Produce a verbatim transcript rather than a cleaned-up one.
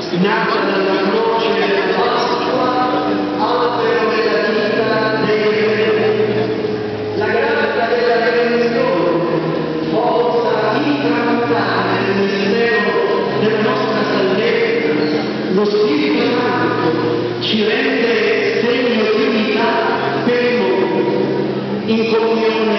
nata dalla croce della Pasqua, albero della vita dei credenti, la grazia della redenzione, forza intramutare nel mistero della nostra salvezza, lo Spirito Santo ci rende segno di unità per il mondo, in comunione